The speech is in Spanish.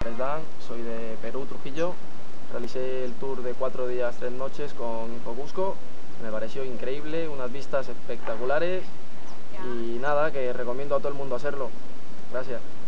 Dan, soy de Perú, Trujillo. Realicé el tour de 4 días, 3 noches con Infocusco. Me pareció increíble, unas vistas espectaculares y nada, que recomiendo a todo el mundo hacerlo. Gracias.